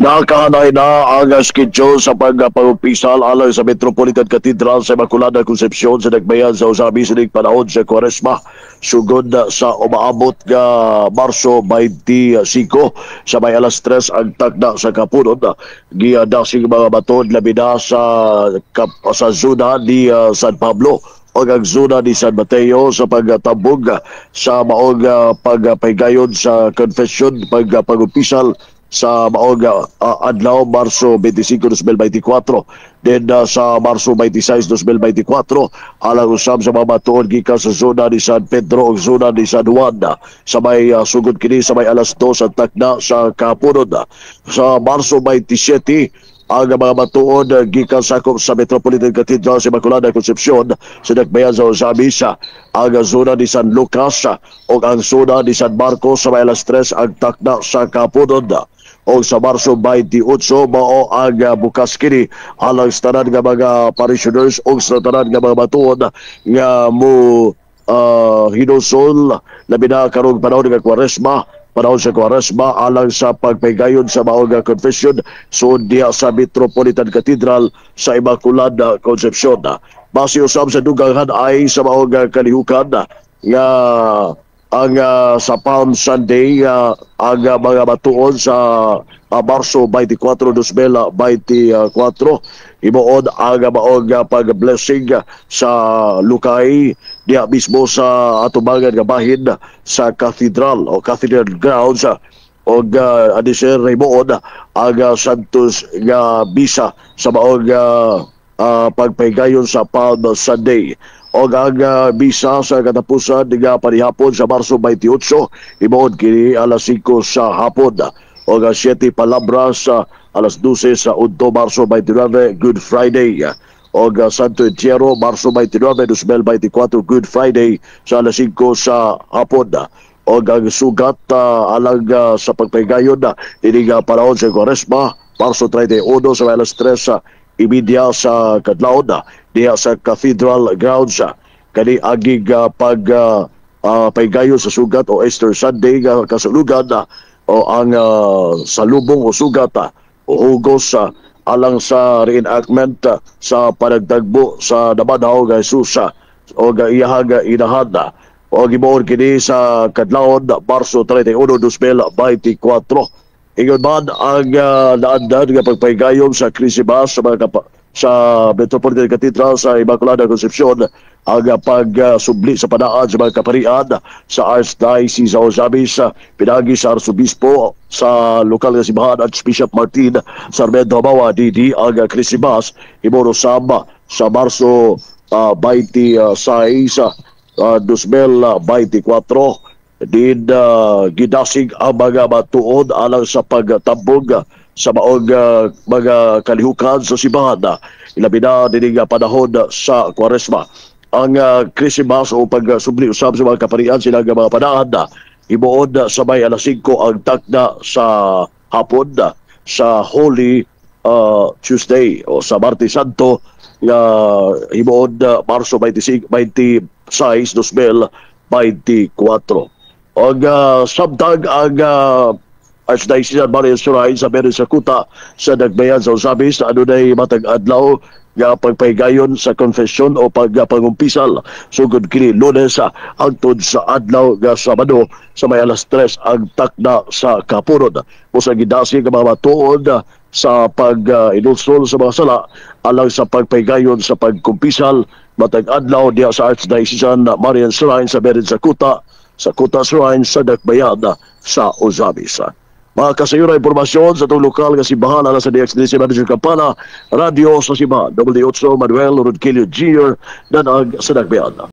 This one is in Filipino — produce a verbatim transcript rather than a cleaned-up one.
Nakahanay na ang schedule sa pagpagumpisal alang sa Metropolitan Cathedral sa Immaculada Concepcion sa Nagbayan sa usabi sining panahon sa Quaresma sugod sa umaabot nga Marso twenty-five sa may alas tres ang tagda sa kapunod giadasing mga batod labi na sa, sa zona ni uh, San Pablo o ang zona ni San Mateo sa pagtabog sa maong uh, pagpaygayon sa confession pagpagumpisal sa maong uh, adlaw Marso twenty-five, twenty twenty-four. Then uh, sa Marso twenty-six, twenty twenty-four alang usab sa mga matuod gikan sa zona ni San Pedro o zona ni San Juan sa may uh, sugod kini sa may alas dos at takna sa kapunod. Sa Marso twenty-seven ang mga matuod uh, gikan sakop sa Metropolitan Cathedral sa Immaculada Concepcion sa Nagbayan sa usabi sa ang zona ni San Lucas o ang zona ni San Marcos sa may alas tres ang takna sa kapunod. O sa Marso twenty-eight mao ang uh, bukas kini alang sa tanan nga mga parishioners o sa tanan nga mga matuod nga mo uh, hinusol labi na karong panahon nga Quaresma, panahon sa Quaresma alang sa pagpaygayon sa maong confession so diha sa Metropolitan Cathedral sa Immaculada Concepcion. Base usab sa dugangan ay sa maong kalihukan nga ang uh, sa Palm Sunday uh, ang uh, mga matuon sa uh, Marso twenty-four, twenty twenty-four imuod ang uh, maong uh, pag-blessing uh, sa Lukay diya mismo sa atubangan nga bahin sa Cathedral o Cathedral Grounds uh, o uh, adisir imuod ang uh, Santos nga bisa sa maong uh, uh, pagpaygayon sa Palm Sunday. O ang uh, bisa sa katapusan nga panihapon sa Marso twenty-eight imuod kini alas cinco sa hapon o ang siete palabras sa uh, alas twelve sa unto Marso twenty-nine Good Friday o ang Santo Entierro Marso twenty-nine, twenty twenty-four Good Friday sa alas cinco sa hapon o ang sugat uh, alang uh, sa pagpaygayon na ini nga panahon sa Quaresma Marso thirty-one sa alas tres sa imidya sa kadlawon diha sa Cathedral Grounds kani agig uh, pag uh, uh, paygayon sa sugat o Easter Sunday nga uh, kasulugan uh, o ang uh, salubong o sugat uh, o hugos uh, alang sa reenactment uh, sa panagdagbo sa Damadaw nga Jesus uh, o gaiyahaga inahada o gibuon kini sa kadlawon Marso thirty-one, twenty twenty-four. Ingon man ang uh, naandan nga pagpaygayon sa Christmas sa mga kapa- sa Metropolitan Cathedral sa Immaculada Concepcion ang uh, pagsubli uh, sa padaan sa mga kaparian sa Archdiocese sa Ozamis uh, pinagi sa Arsobispo sa lokal nga simbahan Archbishop Martin Sarmiento Mawa Didi ang uh, Christmas imoro sama sa Marso uh, twenty-six, uh, twenty twenty-four din uh, gidasig ang mga matuod alang sa pagtambog uh, sa maong uh, mga kalihukan sa simbahan uh, ilabi na din nga panahon uh, sa Quaresma. Ang uh, Christmas o pagsubli usab sa mga kaparian sila nga mga panahon uh, ibuod uh, sa may alas cinco ang takda sa hapon uh, sa Holy uh, Tuesday o sa Martes Santo nga uh, ibuod uh, Marso twenty-six, twenty-six, twenty twenty-four. Og uh, sabtag ang uh, Archdiocese Marian Surain sa Meron sa Kuta sa Nagbayan sa Usamis na adunay matag adlaw nga pagpaygayon sa confession o pagpangumpisal sugod kini Lunes hangtod sa adlaw nga Sabado sa may alas tres ang takda sa kapunod. Usa gidasi nga mga matuod sa pag-inulsol uh, sa mga sala alang sa pagpaygayon sa pagkumpisal matag adlaw diha sa Archdiocese Marian Surain sa Meron sa Kuta sa Kuta Shrine sa Nagbayan sa Uzamis. Mga kasayuran impormasyon sa itong lokal nga simbahan alang sa D X D C Manager Campana, Radio sa simbahan, W eight Manuel Rodquillo Junior Danag sa Nagbayan.